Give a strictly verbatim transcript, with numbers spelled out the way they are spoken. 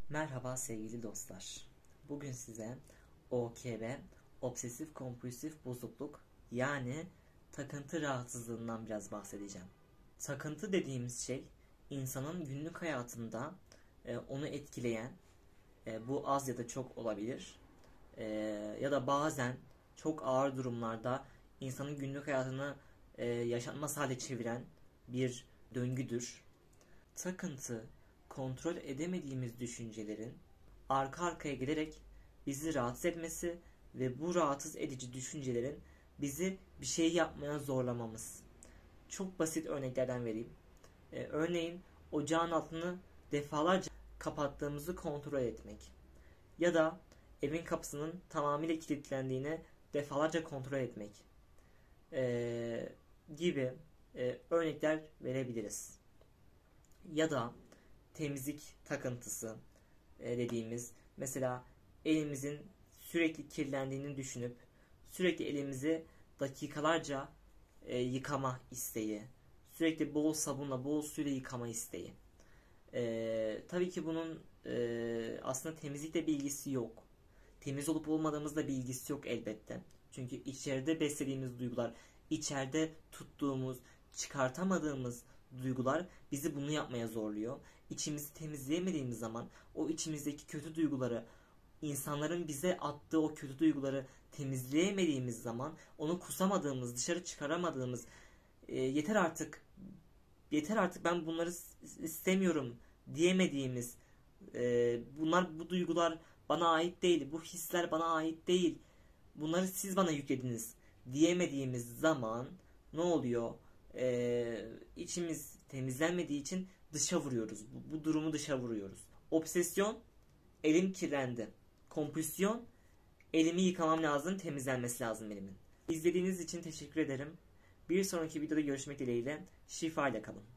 Merhaba sevgili dostlar. Bugün size O K B, obsesif kompulsif bozukluk yani takıntı rahatsızlığından biraz bahsedeceğim. Takıntı dediğimiz şey insanın günlük hayatında e, onu etkileyen, e, bu az ya da çok olabilir, e, ya da bazen çok ağır durumlarda insanın günlük hayatını e, yaşanmaz hale çeviren bir döngüdür. Takıntı, kontrol edemediğimiz düşüncelerin arka arkaya gelerek bizi rahatsız etmesi ve bu rahatsız edici düşüncelerin bizi bir şey yapmaya zorlamamız. Çok basit örneklerden vereyim. Ee, örneğin ocağın altını defalarca kapattığımızı kontrol etmek. Ya da evin kapısının tamamıyla kilitlendiğini defalarca kontrol etmek. Ee, gibi e, örnekler verebiliriz. Ya da temizlik takıntısı e, dediğimiz, mesela elimizin sürekli kirlendiğini düşünüp sürekli elimizi dakikalarca e, yıkama isteği, sürekli bol sabunla bol suyla yıkama isteği. E, tabii ki bunun e, aslında temizlikle bir ilgisi yok. Temiz olup olmadığımızla bir ilgisi yok elbette. Çünkü içeride beslediğimiz duygular, içeride tuttuğumuz, çıkartamadığımız duygular bizi bunu yapmaya zorluyor. İçimizi temizleyemediğimiz zaman o içimizdeki kötü duyguları, insanların bize attığı o kötü duyguları temizleyemediğimiz zaman, onu kusamadığımız, dışarı çıkaramadığımız, e, yeter artık, yeter artık ben bunları istemiyorum diyemediğimiz, e, bunlar, bu duygular bana ait değil, bu hisler bana ait değil, bunları siz bana yüklediniz diyemediğimiz zaman ne oluyor? Ee, içimiz temizlenmediği için dışa vuruyoruz. Bu, bu durumu dışa vuruyoruz. Obsesyon, elim kirlendi. Kompulsyon, elimi yıkamam lazım, temizlenmesi lazım elimin. İzlediğiniz için teşekkür ederim. Bir sonraki videoda görüşmek dileğiyle. Şifa ile kalın.